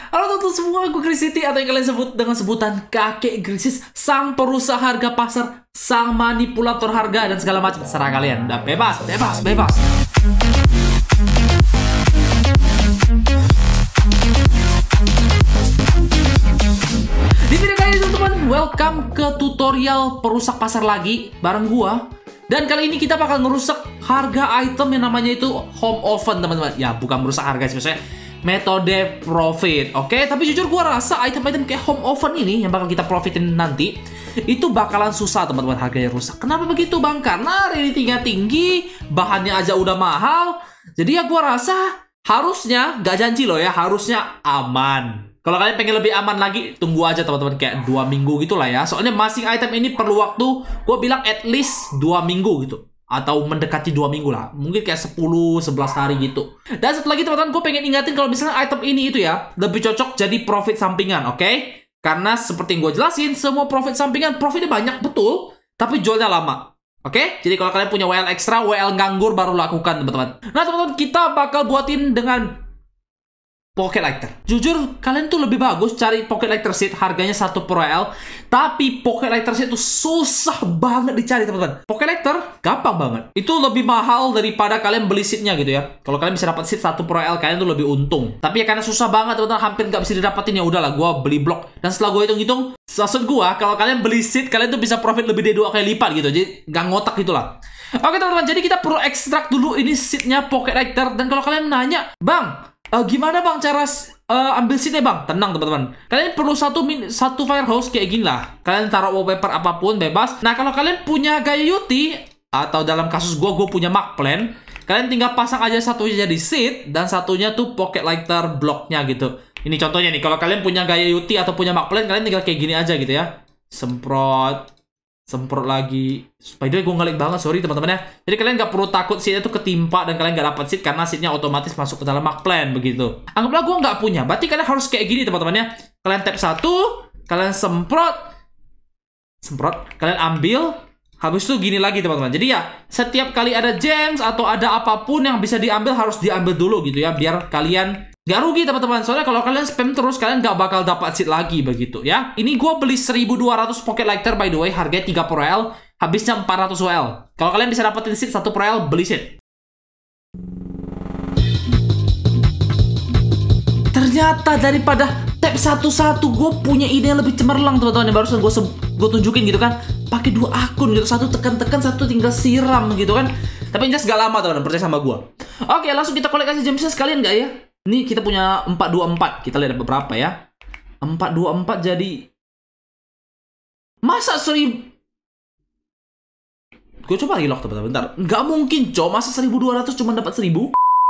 Halo teman-teman semua, aku City atau yang kalian sebut dengan sebutan kakek Krisis, sang perusahaan harga pasar, sang manipulator harga dan segala macam. Terserah kalian, udah bebas. Di video kali ini teman-teman, welcome ke tutorial perusak pasar lagi bareng gua. Dan kali ini kita bakal ngerusak harga item yang namanya itu home oven teman-teman. Ya bukan merusak harga sih, maksudnya metode profit, oke? Tapi jujur gue rasa item-item kayak home oven ini yang bakal kita profitin nanti itu bakalan susah teman-teman, harganya rusak. Kenapa begitu bang? Karena ratingnya tinggi, bahannya aja udah mahal. Jadi ya gue rasa harusnya, gak janji loh ya, harusnya aman. Kalau kalian pengen lebih aman lagi, tunggu aja teman-teman, kayak 2 minggu gitu lah ya. Soalnya masing item ini perlu waktu, gue bilang at least 2 minggu gitu. Atau mendekati 2 minggu lah. Mungkin kayak 10-11 hari gitu. Dan satu lagi teman-teman, gue pengen ingatin kalau misalnya item ini itu ya, lebih cocok jadi profit sampingan, oke? Karena seperti yang gue jelasin, semua profit sampingan, profitnya banyak, betul. Tapi jualnya lama, oke? Jadi kalau kalian punya WL ekstra, WL nganggur, baru lakukan teman-teman. Nah teman-teman, kita bakal buatin dengan Pocket Lighter. Jujur, kalian tuh lebih bagus cari Pocket Lighter Seed, harganya 1 per WL. Tapi Pocket Lighter Seed itu susah banget dicari, teman-teman. Pocket Lighter gampang banget. Itu lebih mahal daripada kalian beli seednya gitu ya. Kalau kalian bisa dapat seed 1 per WL, kalian tuh lebih untung. Tapi ya karena susah banget, teman-teman, hampir nggak bisa didapatin, ya udahlah, gue beli blok. Dan setelah gue hitung-hitung, maksud gue, kalau kalian beli seed, kalian tuh bisa profit lebih dari 2 kali lipat gitu. Jadi nggak ngotak gitulah. Oke teman-teman, jadi kita perlu ekstrak dulu ini seednya Pocket Lighter. Dan kalau kalian nanya, bang, gimana bang cara ambil seednya bang? Tenang teman-teman, kalian perlu satu firehouse kayak gini lah. Kalian taruh wallpaper apapun bebas. Nah kalau kalian punya gaya Yuti, atau dalam kasus gue punya Mark Plan, kalian tinggal pasang aja satunya jadi seed dan satunya tuh Pocket Lighter bloknya gitu. Ini contohnya nih, kalau kalian punya gaya Yuti atau punya Mark Plan, kalian tinggal kayak gini aja gitu ya. Semprot lagi. By the way, gue ngelik banget, sorry teman-teman ya. Jadi kalian nggak perlu takut seednya tuh ketimpa dan kalian nggak dapat seed karena seednya otomatis masuk ke dalam Mark Plan begitu. Anggaplah gue nggak punya, berarti kalian harus kayak gini teman-teman ya. Kalian tap 1, kalian semprot, kalian ambil, habis itu gini lagi teman-teman. Jadi ya setiap kali ada gems atau ada apapun yang bisa diambil harus diambil dulu gitu ya, biar kalian gak rugi teman-teman. Soalnya kalau kalian spam terus, kalian gak bakal dapat seed lagi begitu ya. Ini gue beli 1200 Pocket Lighter by the way, harganya 3 per WL, habisnya 400 WL. Kalau kalian bisa dapetin seed 1 per WL, beli seed. Ternyata daripada tap satu-satu, gue punya ide yang lebih cemerlang teman-teman, yang barusan gue tunjukin gitu kan. Pakai 2 akun gitu, satu tekan-tekan, satu tinggal siram gitu kan. Tapi jelas gak lama teman-teman, percaya sama gue. Oke, langsung kita collect aja gemsnya sekalian gak ya? Ini kita punya 424. Kita lihat ada beberapa ya. 424 jadi, masa 1000? Gue coba lagi lock teman-teman, bentar. Nggak mungkin cow, masa 1200 cuma dapat 1000?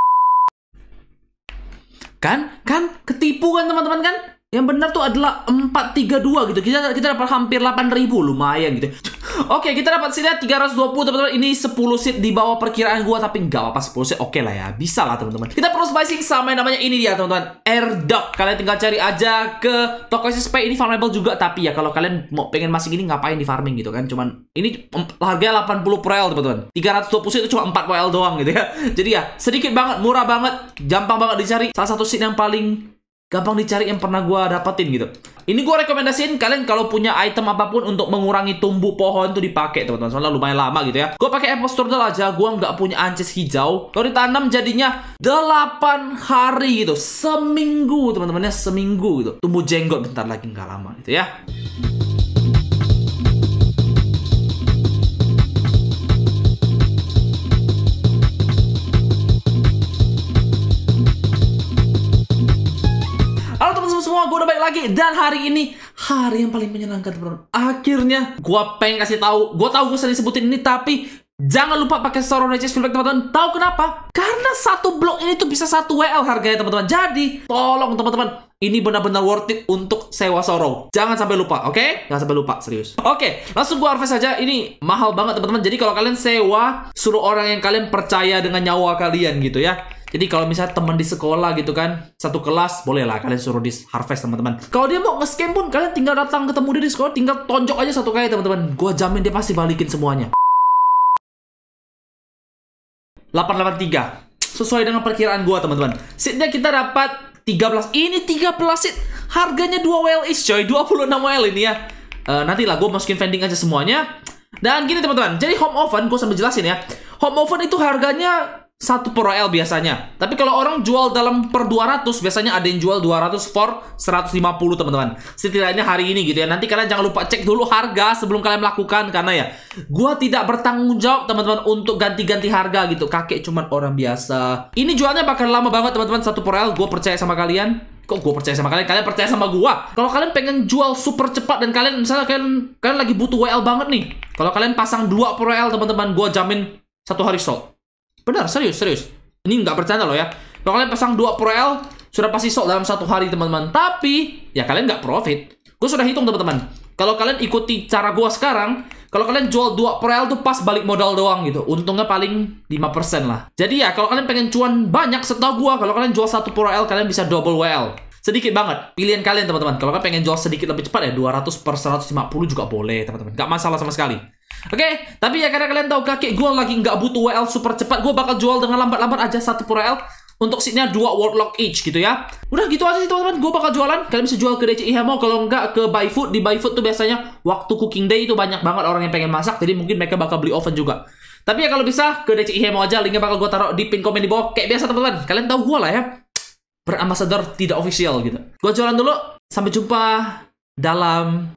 Kan ketipu kan teman-teman kan? Yang benar tuh adalah 432 gitu. Kita dapat hampir 8000, lumayan gitu. Oke, kita dapat seednya 320 teman-teman. Ini 10 seed di bawah perkiraan gua, tapi nggak apa-apa, 10 seed oke lah ya. Bisa lah teman-teman. Kita perlu spicing sama yang namanya ini dia teman-teman, AirDock. Kalian tinggal cari aja ke toko SSP. Ini farmable juga, tapi ya kalau kalian mau pengen masing ini ngapain di farming gitu kan. Cuman ini harganya 80 per WL teman-teman. 320 seed itu cuma 4 WL doang gitu ya. Jadi ya sedikit banget, murah banget, gampang banget dicari. Salah satu seed yang paling gampang dicari yang pernah gue dapetin gitu. Ini gue rekomendasiin kalian kalau punya item apapun untuk mengurangi tumbuh pohon tuh dipakai teman-teman. Soalnya lumayan lama gitu ya. Gue pakai apple strudel aja. Gue nggak punya ancis hijau. Kalau ditanam jadinya 8 hari gitu. Seminggu teman-teman ya, seminggu gitu. Tumbuh jenggot bentar lagi, nggak lama gitu ya. Semua gue udah balik lagi, dan hari ini hari yang paling menyenangkan teman-teman. Akhirnya gue pengen kasih tahu, gue tahu gue sering sebutin ini, tapi jangan lupa pakai Sauron Riches Feedback teman-teman. Tahu kenapa? Karena satu blok ini tuh bisa 1 WL harganya teman-teman. Jadi tolong teman-teman, ini benar-benar worth it untuk sewa Sauron. Jangan sampai lupa, oke? Jangan sampai lupa, serius. Oke, langsung gue harvest aja. Ini mahal banget teman-teman. Jadi kalau kalian sewa, suruh orang yang kalian percaya dengan nyawa kalian gitu ya. Jadi kalau misalnya teman di sekolah gitu kan, satu kelas, bolehlah kalian suruh di harvest teman-teman. Kalau dia mau nge-scam pun, kalian tinggal datang ketemu dia di sekolah, tinggal tonjok aja 1 kali teman-teman. Gua jamin dia pasti balikin semuanya. 883. Sesuai dengan perkiraan gua teman-teman. Seednya kita dapat 13. Ini 13 seat. Harganya 2 WL each coy. 26 WL ini ya. Nanti lah gue masukin vending aja semuanya. Dan gini teman-teman. Jadi home oven, gue sambil jelasin ya. Home oven itu harganya 1 per WL biasanya. Tapi kalau orang jual dalam per 200, biasanya ada yang jual 200 for 150 teman-teman. Setidaknya hari ini gitu ya. Nanti kalian jangan lupa cek dulu harga sebelum kalian melakukan. Karena ya, gua tidak bertanggung jawab teman-teman untuk ganti-ganti harga gitu. Kakek cuman orang biasa. Ini jualnya bakal lama banget teman-teman, 1 per WL. Gue percaya sama kalian. Kok gue percaya sama kalian? Kalian percaya sama gua? Kalau kalian pengen jual super cepat dan kalian misalnya kalian lagi butuh WL banget nih. Kalau kalian pasang 2 per WL teman-teman, gua jamin 1 hari sold. Benar, serius. Ini nggak bercanda loh ya. Kalau kalian pasang 2 per WL, sudah pasti sold dalam 1 hari teman-teman. Tapi, ya kalian nggak profit. Gue sudah hitung teman-teman. Kalau kalian ikuti cara gue sekarang, kalau kalian jual 2 per WL tuh pas balik modal doang gitu. Untungnya paling 5% lah. Jadi ya, kalau kalian pengen cuan banyak, setahu gue, kalau kalian jual 1 per WL, kalian bisa double WL. Sedikit banget. Pilihan kalian teman-teman. Kalau kalian pengen jual sedikit lebih cepat ya, 200 per 150 juga boleh teman-teman. Nggak masalah sama sekali. Oke, tapi ya karena kalian tahu kakek gue lagi nggak butuh WL super cepat, gue bakal jual dengan lambat-lambat aja 1 per WL untuk seatnya 2 world lock each gitu ya. Udah gitu aja sih teman-teman, gue bakal jualan. Kalian bisa jual ke DCI Hemo, kalau nggak ke BuyFood. Di BuyFood tuh biasanya waktu cooking day itu banyak banget orang yang pengen masak, jadi mungkin mereka bakal beli oven juga. Tapi ya kalau bisa ke DCI Hemo aja, linknya bakal gue taruh di pin komen di bawah. Kayak biasa teman-teman, kalian tahu gue lah ya, berambasador tidak official gitu. Gue jualan dulu, sampai jumpa dalam...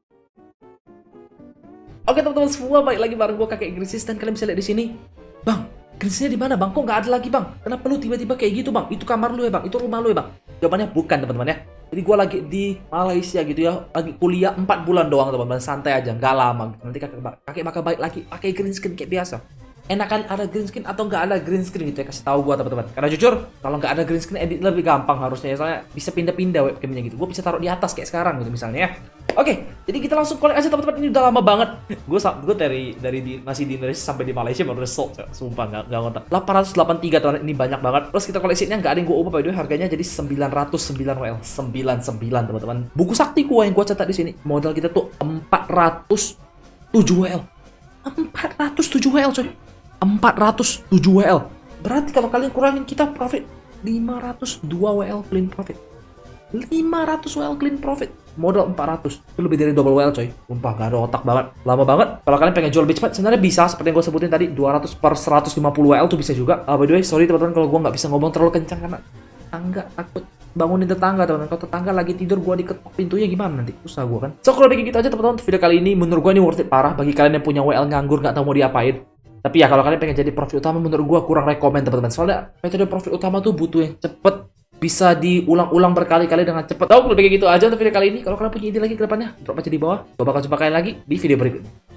Oke teman-teman semua, balik lagi bareng gue kakek Grisis dan kalian bisa lihat di sini. Bang, Grisisnya di mana bang? Kok nggak ada lagi bang? Kenapa lu tiba-tiba kayak gitu bang? Itu kamar lu ya bang? Itu rumah lu ya bang? Jawabannya bukan teman-teman ya. Jadi gue lagi di Malaysia gitu ya, lagi kuliah 4 bulan doang teman-teman, santai aja, nggak lama. Nanti kakek bakal balik lagi pakai green screen kayak biasa. Enakan ada green screen atau nggak ada green screen gitu ya, kasih tahu gue teman-teman. Karena jujur, kalau nggak ada green screen edit lebih gampang harusnya ya, soalnya bisa pindah-pindah webcamnya gitu. Gue bisa taruh di atas kayak sekarang gitu misalnya ya. Oke, jadi kita langsung collect aja teman-teman. Ini udah lama banget. Gue masih di Indonesia sampai di Malaysia baru sold. Sumpah nggak ngontak. 883 teman, ini banyak banget. Terus kita koleksinya nggak ada yang gue ubah by the way, harganya jadi 909 WL, 99 teman-teman. Buku sakti gue yang gue catat di sini. Modal kita tuh 407 WL. 407 WL coy. 407 WL. Berarti kalau kalian kurangin kita profit 502 WL clean profit. 500 WL clean profit. Modal 400. Itu lebih dari double WL coy. Sumpah gak ada otak banget. Lama banget. Kalau kalian pengen jual lebih cepat sebenarnya bisa, seperti yang gue sebutin tadi, 200 per 150 WL tuh bisa juga. By the way, sorry teman-teman kalau gue nggak bisa ngomong terlalu kencang karena tangga, takut bangunin tetangga teman-teman. Kalau tetangga lagi tidur gue diketok pintunya gimana nanti? Susah gue kan. So kalau begitu aja teman-teman, video kali ini menurut gue ini worth it parah bagi kalian yang punya WL nganggur nggak tahu mau diapain. Tapi ya kalau kalian pengen jadi profit utama, menurut gue kurang rekomen teman-teman. Soalnya metode profit utama tuh butuh yang cepet, bisa diulang-ulang berkali-kali dengan cepat. Tahu kalau kayak gitu aja untuk video kali ini. Kalau kalian punya ide lagi ke depannya, drop aja di bawah. Gue bakal jumpa kalian lagi di video berikutnya.